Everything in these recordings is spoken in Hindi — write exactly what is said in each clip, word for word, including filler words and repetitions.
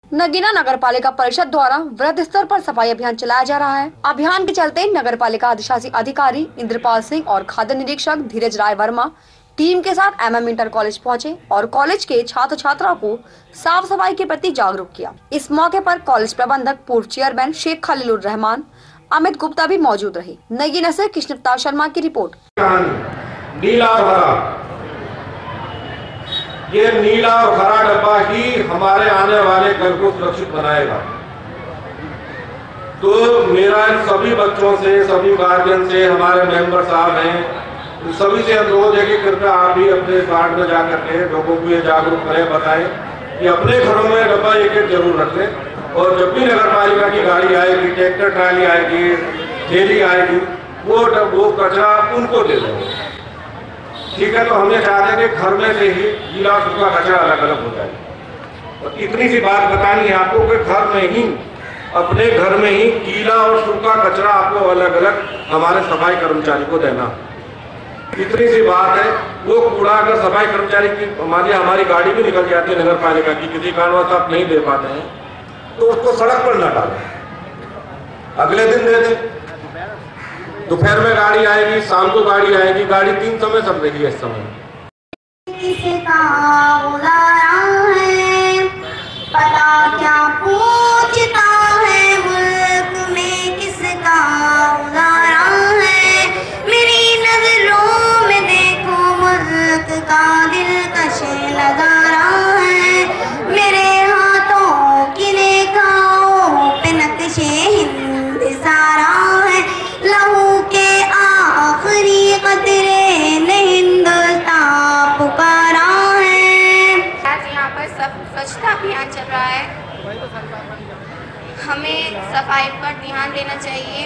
नगीना नगर पालिका परिषद द्वारा वृहद स्तर पर सफाई अभियान चलाया जा रहा है। अभियान के चलते नगर पालिका अधिशासी अधिकारी इंद्रपाल सिंह और खाद्य निरीक्षक धीरज राय वर्मा टीम के साथ एम एम इंटर कॉलेज पहुंचे और कॉलेज के छात्र छात्राओं को साफ सफाई के प्रति जागरूक किया। इस मौके पर कॉलेज प्रबंधक पूर्व चेयरमैन शेख खलीलुर रहमान अमित गुप्ता भी मौजूद रहे। नगीना से कृष्णअवतार शर्मा की रिपोर्ट। नीला और हरा, ये नीला और हरा डब्बा ही हमारे आने वाले कल को सुरक्षित बनाएगा। तो मेरा इन सभी बच्चों से, सभी गार्जियन से, हमारे मेंबर साहब हैं, सभी से अनुरोध है कि कृपया आप भी अपने वार्ड में जाकर के लोगों को ये जागरूक करें, बताएं कि अपने घरों में डब्बा एक एक जरूर रखें और जब भी नगर पालिका की गाड़ी आएगी, ट्रैक्टर ट्राली आएगी, थैली आएगी, वो वो कचरा उनको दे दो। ठीक है, तो हमें चाहते हैं कि घर में से ही गीला और सूखा कचरा अलग अलग हो जाए। और इतनी सी बात बतानी है आपको कि घर में ही, अपने घर में ही गीला और सूखा कचरा आपको अलग अलग हमारे सफाई कर्मचारी को देना। इतनी सी बात है। वो कूड़ा अगर सफाई कर्मचारी की हमारी हमारी गाड़ी भी निकल जाती है नगर पालिका की, किसी कारणवश आप नहीं दे पाते हैं, तो उसको सड़क पर न डालें, अगले दिन दे दें। दोपहर में गाड़ी आएगी, शाम को गाड़ी आएगी, गाड़ी तीन समय सब रहेगी। इस समय किसका बुलाया है, पता क्या पूछता है, मुल्क में किसका बुलाया है। मेरी नजरों में देखो मुल्क का दिलकश नजारा है। मेरे हाथों की रेखाओं पे नक्शे हिंद सारा है। लहू के आखिरी कतरे ने हिंदुस्तान पुकारा है। आज यहाँ पर सब स्वच्छता अभियान चल रहा है। हमें सफाई पर ध्यान देना चाहिए,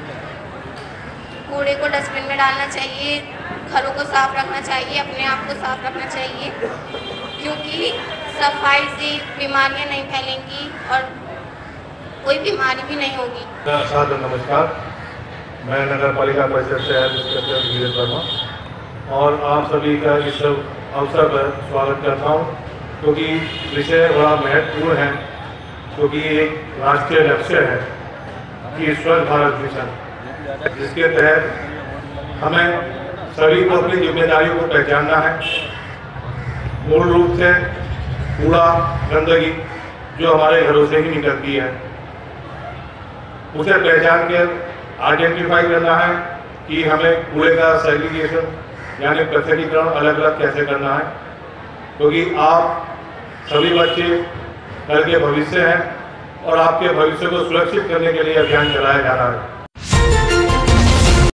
कूड़े को डस्टबिन में डालना चाहिए, घरों को साफ रखना चाहिए, अपने आप को साफ रखना चाहिए, क्योंकि सफाई से बीमारियां नहीं फैलेंगी और कोई बीमारी भी नहीं होगी। सादर नमस्कार, मैं नगर पालिका परिषद से इंस्पेक्टर धीरज वर्मा और आप सभी का इस अवसर पर स्वागत करता हूं, क्योंकि विषय बड़ा महत्वपूर्ण है, क्योंकि एक राष्ट्रीय लक्ष्य है कि स्वच्छ भारत मिशन, जिसके तहत हमें सभी को अपनी जिम्मेदारियों को पहचानना है। मूल रूप से कूड़ा, गंदगी जो हमारे घरों से ही निकलती है, उसे पहचान के आइडेंटिफाई करना है कि हमें कूड़े का सेग्रीगेशन यानी पृथकीकरण अलग अलग कैसे करना है, क्योंकि आप सभी बच्चे कल के भविष्य हैं और आपके भविष्य को सुरक्षित करने के लिए अभियान चलाया जा रहा है।